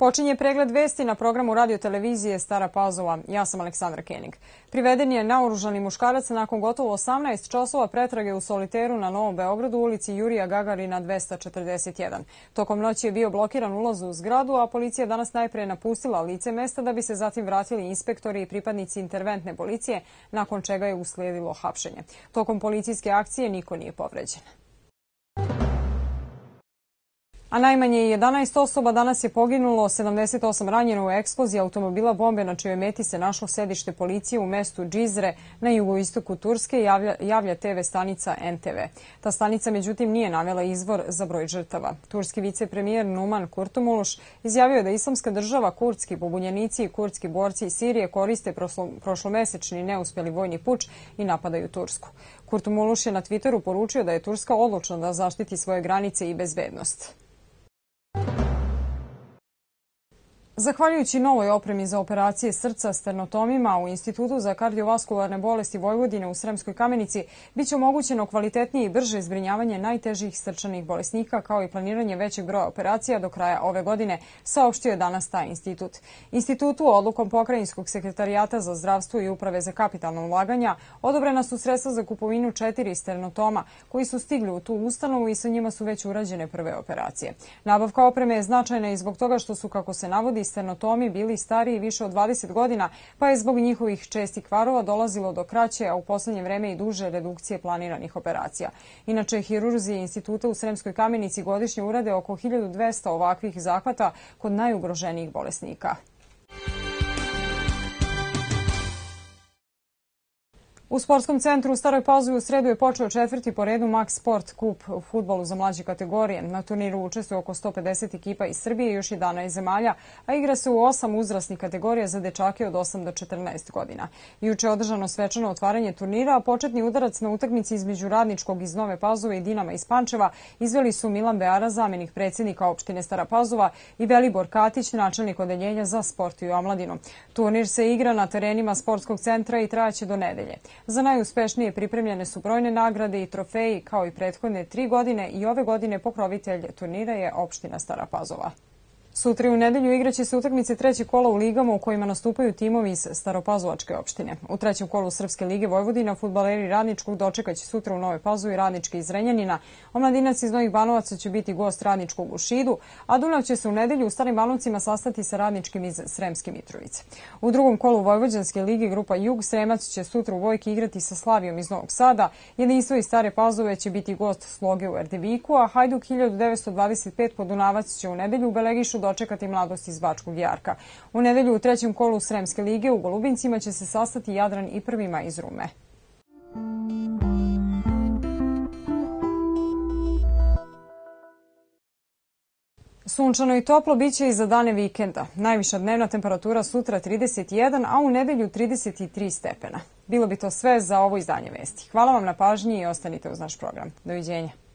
Počinje pregled vesti na programu radiotelevizije Stara Pazova. Ja sam Aleksandra Kenig. Priveden je naoružani muškarac nakon gotovo 18 časova pretrage u soliteru na Novom Beogradu, ulici Jurija Gagarina 241. Tokom noći je bio blokiran ulaz u zgradu, a policija danas najpre napustila lice mesta da bi se zatim vratili inspektori i pripadnici interventne policije, nakon čega je uslijedilo hapšenje. Tokom policijske akcije niko nije povređen. A najmanje 11 osoba danas je poginulo, 78 ranjeno u eksploziji automobila bombe na čijoj meti se našlo sedište policije u mestu Džizre na jugoistoku Turske, javlja TV stanica NTV. Ta stanica međutim nije navela izvor za broj žrtava. Turski vicepremijer Numan Kurtulmuş izjavio je da Islamska država, kurdski pobunjenici i kurdski borci iz Sirije koriste prošlomesečni neuspjeli vojni puč i napadaju Tursku. Kurtulmuş je na Twitteru poručio da je Turska odlučna da zaštiti svoje granice i bezbednost. Zahvaljujući novoj opremi za operacije srca stenotomima u Institutu za kardiovaskularne bolesti Vojvodine u Sremskoj Kamenici biće omogućeno kvalitetnije i brže zbrinjavanje najtežih srčanih bolesnika, kao i planiranje većeg broja operacija do kraja ove godine, saopštio je danas taj institut. Institutu odlukom Pokrajinskog sekretarijata za zdravstvo i Uprave za kapitalna ulaganja odobrena su sredstva za kupovinu 4 stenotoma koji su stigli u tu ustanovu i sa njima su već urađene prve operacije. Nabavka opreme je značajna i zbog toga što su, kako se navodi, stenotomi bili stariji više od 20 godina, pa je zbog njihovih čestih kvarova dolazilo do kraće, a u poslednje vreme i duže redukcije planiranih operacija. Inače, hirurzi Instituta u Sremskoj Kamenici godišnje urade oko 1200 ovakvih zahvata kod najugroženijih bolesnika. U sportskom centru u Staroj Pazovi u sredu je počeo 4. po redu Max Sport Kup u fudbalu za mlađe kategorije. Na turniru učestvuje oko 150 ekipa iz Srbije i još 11 zemalja, a igra se u 8 uzrasnih kategorija za dečake od 8 do 14 godina. Juče je održano svečano otvaranje turnira, a početni udarac na utakmici između Radničkog iz Nove Pazove i Dinama iz Pančeva izveli su Milan Beara, zamenik predsjednika opštine Stara Pazova, i Velibor Katić, načelnik odeljenja za sport i omladinu. Turnir se igra na terenima sportskog centra i trajaće do nedelje. Za najuspešnije pripremljene su brojne nagrade i trofeji, kao i prethodne 3 godine, i ove godine pokrovitelj turnira je opština Stara Pazova. Sutra u nedelju igraće se utakmice trećeg kola u ligama u kojima nastupaju timovi iz Staropazovačke opštine. U trećem kolu Srpske lige Vojvodina fudbaleri Radničkog dočekaće sutra u Nove Pazovi Radnički iz Renjanina, Omladinac iz Novih Banovaca će biti gost Radničkog u Šidu, a Dunav će se u nedelju u Starim Banovcima sastati sa Radničkim iz Sremske Mitrovice. U drugom kolu Vojvođanske lige grupa Jug Sremac će sutra u Vojki igrati sa Slavijom iz Novog Sada, Jedinstvo iz Stare Pazove će biti gost Sloge u Erdeviku, a Hajduk 1925 Podunavac će u nedelju u Belegišu dočekati Mladost iz Bačkog Jarka. U nedelju u trećem kolu Sremske lige u Golubincima će se sastati Jadran i Prvima iz Rume. Sunčano i toplo biće i za dane vikenda. Najviša dnevna temperatura sutra 31, a u nedelju 33 stepena. Bilo bi to sve za ovo izdanje vesti. Hvala vam na pažnji i ostanite uz naš program. Doviđenja.